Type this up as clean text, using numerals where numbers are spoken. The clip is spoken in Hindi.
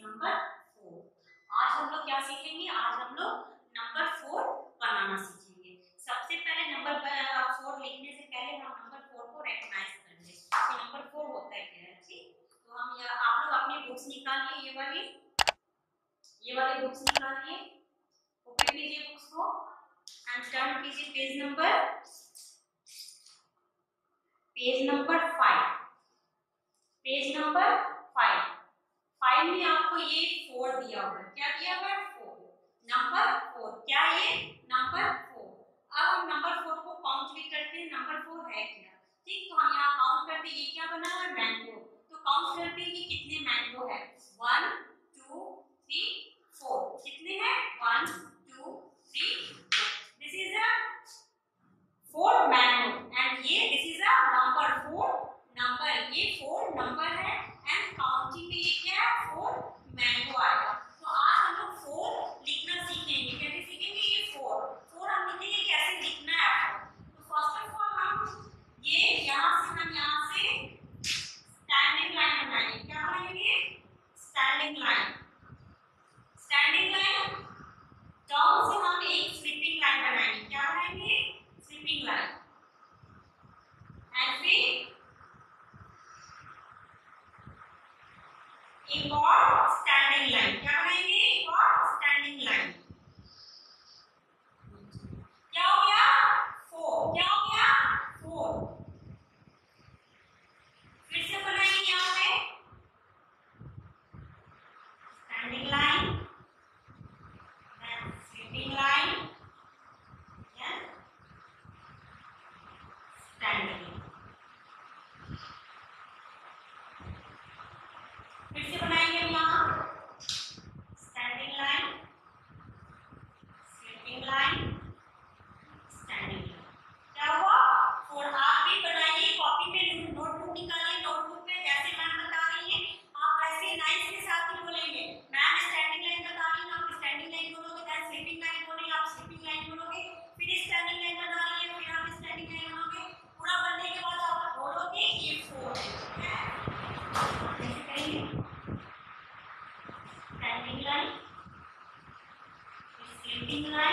नंबर 4। आज हम लोग क्या सीखेंगे? आज हम लोग नंबर 4 बनाना सीखेंगे। सबसे पहले नंबर 4 लिखने से पहले हम नंबर 4 को रेकग्नाइज कर ले कि नंबर 4 होता है क्या है। ठीक, तो हम आप लोग अपनी बुक्स निकालिए, ये वाली बुक्स निकालिए, ओपन कीजिए बुक्स को एंड टर्न कीजिए पेज नंबर 5। पेज नंबर 5 में आपको ये 4 दिया हुआ है। क्या दिया हुआ है? 4, नंबर 4। क्या ये? नंबर 4। अब हम नंबर 4 को काउंट भी करते हैं, नंबर 4 है क्या। ठीक, तो हम यहाँ काउंट करते हैं, ये क्या बना है? मैंगो। तो काउंट करते हैं कि कितने मैंगो है। 1 2 3 4। कितने हैं? 1 2 3 4। This is a 4 mango and ये this is a number 4 number. ये 4 नंबर है एंड काउंटिंग में ये क्या है? 4 मैंगो आएगा। तो आज हम लोग 4 लिखना सीखेंगे। कैसे सीखेंगे? ये 4 हम लिखेंगे, कैसे लिखना है आपको। तो फर्स्ट ऑफ ऑल हम ये यहाँ से स्टैंडिंग लाइन बनाएंगे। क्या बनाएंगे? Standing line. Standing line down से हम एक स्लीपिंग लाइन बनाएंगे। क्या बनाएंगे? Sleeping line. एंड फिर एक और स्टैंडिंग लाइन। क्या बनाएंगे? एक और स्टैंडिंग लाइन। क्या हो गया? 4। क्या हो गया? 4। फिर से बनाएंगे यहाँ पे standing line, then sleeping line, then standing. फिर से बनाएंगे हम यहाँ standing line, sleeping line, standing line. क्या हुआ? 4। आप भी बनाइए, कॉपी पे नोटबुक निकालिए, नोटबुक पे जैसे मैम बता रही है आप ऐसे लाइन के साथ ही बोलेंगे। मैम स्टैंडिंग लाइन बता रही है, आप स्टैंडिंग लाइन बोलोगे, देन स्लीपिंग लाइन बोलेंगे, आप स्लीपिंग लाइन बोलोगे, फिर स्टैंडिंग लाइन बता रही है, फिर आप स्टैंडिंग लाइन बोलोगे। पूरा बनने के बाद आप बोलोगे ये 4 है। ऐसे करेंगे स्टैंडिंग लाइन, स्लीपिंग लाइन,